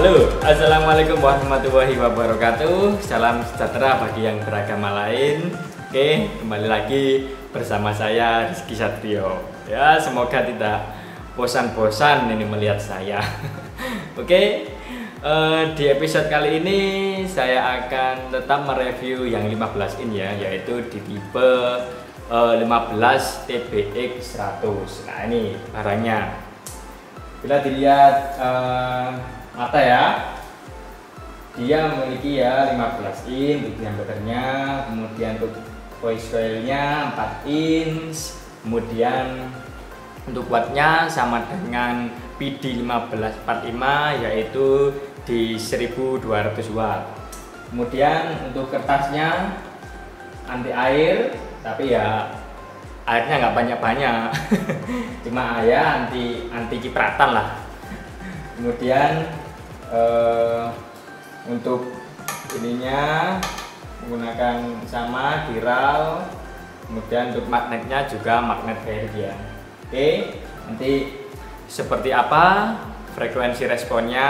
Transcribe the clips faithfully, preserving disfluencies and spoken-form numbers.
Halo, assalamualaikum warahmatullahi wabarakatuh. Salam sejahtera bagi yang beragama lain. Oke, kembali lagi bersama saya Rizky Satrio. Ya, semoga tidak bosan-bosan ini melihat saya. Oke, eh, di episode kali ini saya akan tetap mereview yang lima belas in ya, yaitu di tipe eh, lima belas T B X seratus. Nah, ini barangnya. Bila dilihat eh, mata ya, dia memiliki ya lima belas in untuk diameternya, kemudian untuk voice coil-nya empat inch, kemudian untuk wattnya sama dengan P D lima belas empat puluh lima yaitu di seribu dua ratus watt. Kemudian untuk kertasnya anti air, tapi ya airnya nggak banyak-banyak, cuma ya anti anti cipratan lah. Kemudian eh, untuk ininya menggunakan sama diral, kemudian untuk magnetnya juga magnet Bergia. Oke, nanti seperti apa frekuensi responnya,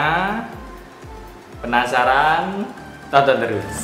penasaran? Tonton terus.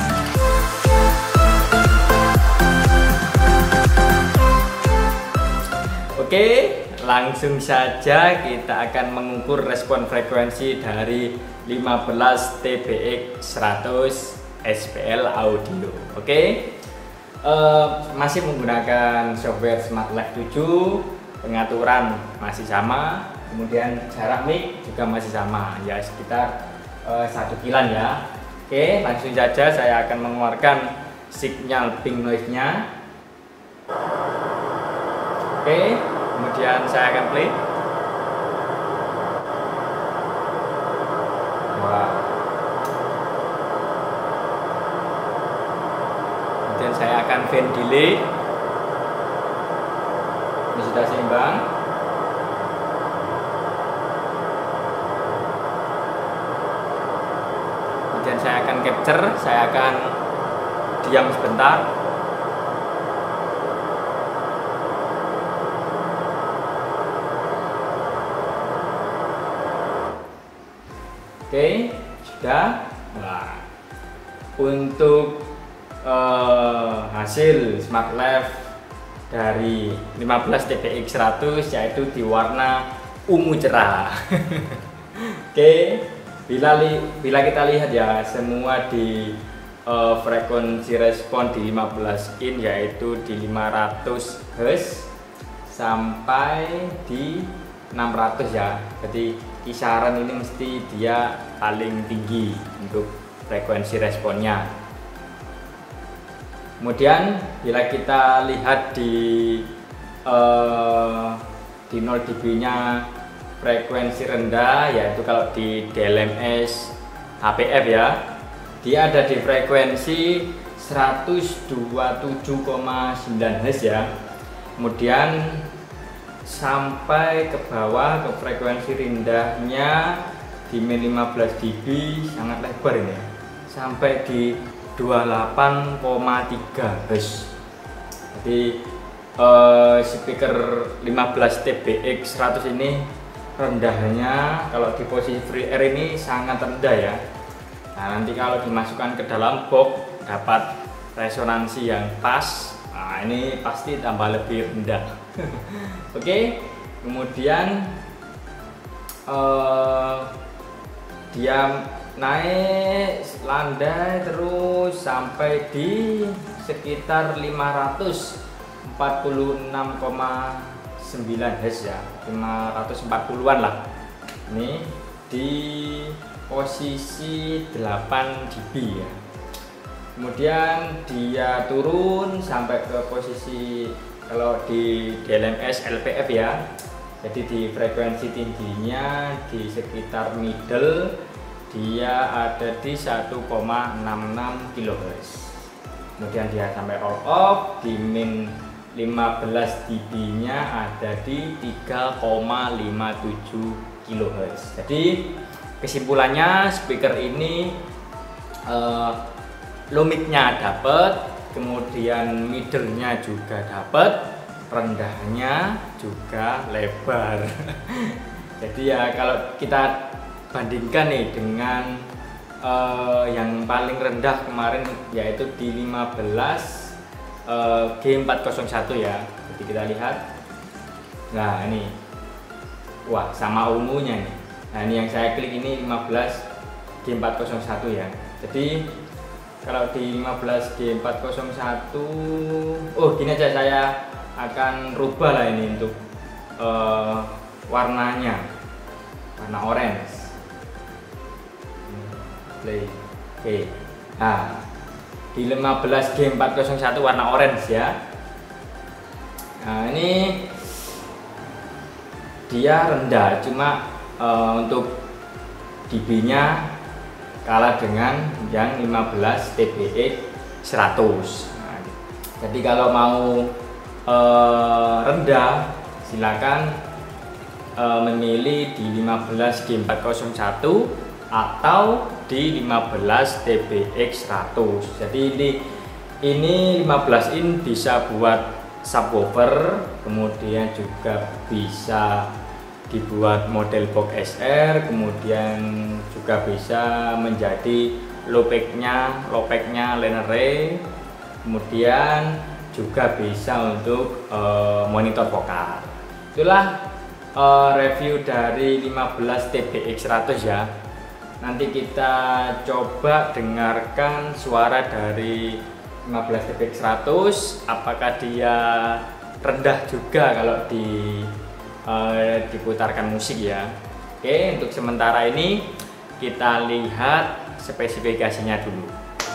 Oke, langsung saja kita akan mengukur respon frekuensi dari lima belas T B X seratus S P L Audio. Oke, uh, masih menggunakan software SmartLive tujuh, pengaturan masih sama, kemudian jarak mic juga masih sama, ya sekitar uh, satu kilan ya. Oke, langsung saja saya akan mengeluarkan signal pink noise-nya. Oke, kemudian saya akan play. Wah. Kemudian saya akan fan delay. Ini sudah seimbang. Kemudian saya akan capture, saya akan diam sebentar. Oke, sudah. Nah, untuk uh, hasil SmartLive dari lima belas T B X seratus yaitu di warna ungu cerah. Oke, bila li, bila kita lihat ya semua di uh, frekuensi respon di lima belas in yaitu di lima ratus hertz sampai di enam ratus ya. Jadi kisaran ini mesti dia paling tinggi untuk frekuensi responnya. Kemudian bila kita lihat di uh, di nol dB nya frekuensi rendah, yaitu kalau di D L M S H P F ya, dia ada di frekuensi seratus dua puluh tujuh koma sembilan hertz ya. Kemudian sampai ke bawah ke frekuensi rendahnya di min lima belas dB sangat lebar ini ya, sampai di dua puluh delapan koma tiga hertz. Jadi eh, speaker lima belas T B X seratus ini rendahnya kalau di posisi free air ini sangat rendah ya. Nah, nanti kalau dimasukkan ke dalam box dapat resonansi yang pas. Nah, ini pasti tambah lebih rendah. Oke, kemudian uh, dia naik landai terus sampai di sekitar lima ratus empat puluh enam koma sembilan hertz ya, lima ratus empat puluhan lah. Ini di posisi delapan dB ya. Kemudian dia turun sampai ke posisi kalau di D L M S L P F ya, jadi di frekuensi tingginya di sekitar middle dia ada di satu koma enam enam kilohertz. Kemudian dia sampai all off di min lima belas dB nya ada di tiga koma lima tujuh kilohertz. Jadi kesimpulannya speaker ini uh, low mic-nya dapat, kemudian middle-nya juga dapat, rendahnya juga lebar. Jadi ya kalau kita bandingkan nih dengan uh, yang paling rendah kemarin, yaitu di lima belas uh, G empat nol satu ya. Jadi kita lihat, nah ini, wah sama ungunya nih. Nah ini yang saya klik ini lima belas G empat nol satu ya. Jadi kalau di lima belas G empat nol satu, oh gini aja, saya akan rubah lah ini untuk uh, warnanya, warna orange. Play. Oke. Nah, di lima belas G empat nol satu warna orange ya. Nah, ini dia rendah, cuma uh, untuk dB-nya kalah dengan yang lima belas T B X seratus. Nah, jadi kalau mau uh, rendah, silakan uh, memilih di lima belas G empat nol satu atau di lima belas T B X seratus. Jadi ini ini lima belas in bisa buat subwoofer, kemudian juga bisa dibuat model box S R, kemudian juga bisa menjadi lowpack-nya, lowpack-nya Lenere, kemudian juga bisa untuk uh, monitor vokal. Itulah uh, review dari lima belas T B X seratus ya. Nanti kita coba dengarkan suara dari lima belas T B X seratus, apakah dia rendah juga kalau di uh, diputarkan musik ya. Oke, untuk sementara ini kita lihat spesifikasinya dulu.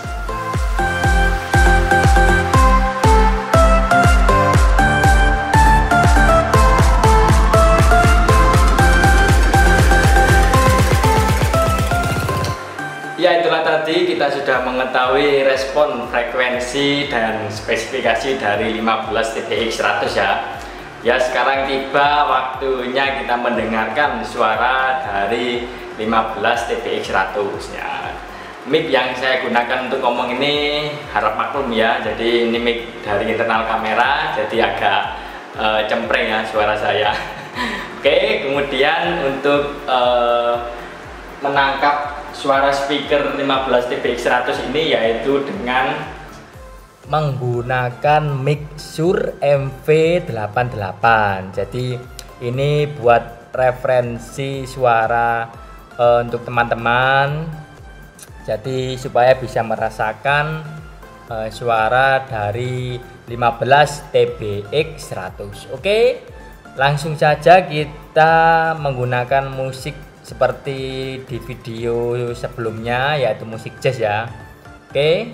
Ya, itulah tadi kita sudah mengetahui respon frekuensi dan spesifikasi dari lima belas T B X seratus ya. Ya, sekarang tiba waktunya kita mendengarkan suara dari lima belas T B X seratus ya. Mic yang saya gunakan untuk ngomong ini harap maklum ya. Jadi ini mic dari internal kamera, jadi agak uh, cempreng ya suara saya. Oke, kemudian untuk uh, menangkap suara speaker lima belas T B X seratus ini yaitu dengan menggunakan mic Shure M V delapan puluh delapan. Jadi ini buat referensi suara uh, untuk teman-teman. Jadi supaya bisa merasakan uh, suara dari lima belas T B X seratus. Oke, langsung saja kita menggunakan musik seperti di video sebelumnya, yaitu musik jazz ya. Oke.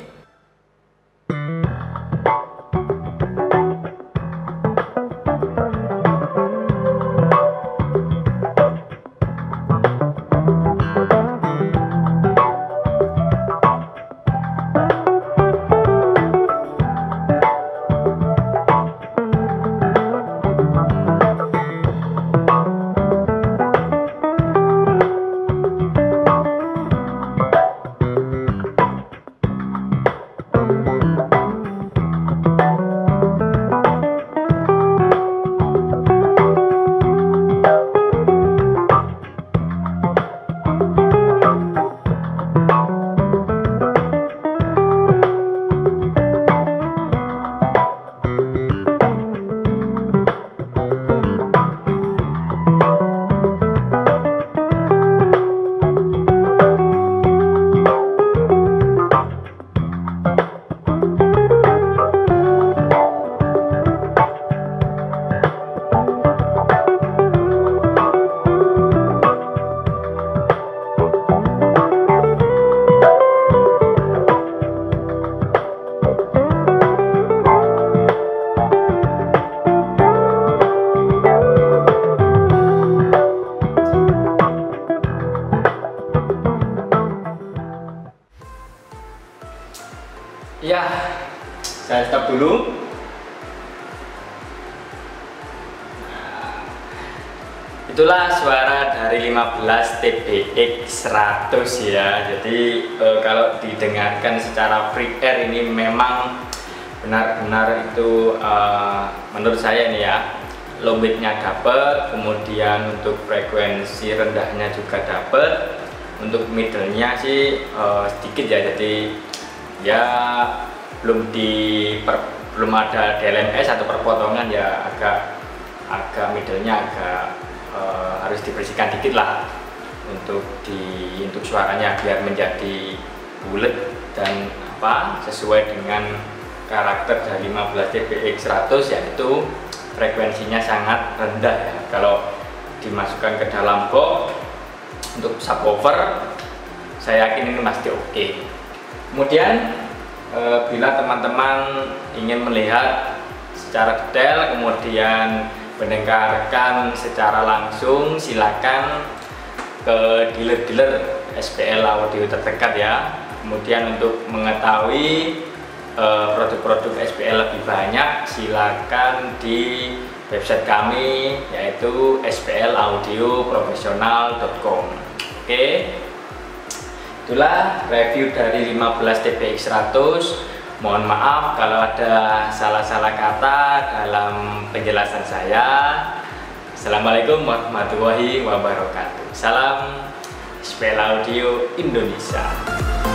Ya, saya stop dulu. Nah, itulah suara dari lima belas T B X seratus ya. Jadi e, kalau didengarkan secara free air ini memang benar-benar itu e, menurut saya nih ya, low midnya dapat, kemudian untuk frekuensi rendahnya juga dapat. Untuk middle-nya sih uh, sedikit ya, jadi ya belum di per, belum ada D L M S atau perpotongan ya, agak agak middle-nya agak uh, harus dibersihkan dikit lah untuk di untuk suaranya biar menjadi bulat dan apa sesuai dengan karakter dari lima belas D B X seratus, yaitu frekuensinya sangat rendah ya. Kalau dimasukkan ke dalam box untuk subwoofer, saya yakin ini pasti oke. Kemudian e, bila teman-teman ingin melihat secara detail, kemudian mendengarkan secara langsung, silakan ke dealer-dealer S P L audio terdekat ya. Kemudian untuk mengetahui produk-produk S P L lebih banyak, silakan di website kami yaitu s p l audio profesional dot com. Oke, itulah review dari lima belas D B X seratus. Mohon maaf kalau ada salah-salah kata dalam penjelasan saya. Assalamualaikum warahmatullahi wabarakatuh. Salam S P L Audio Indonesia.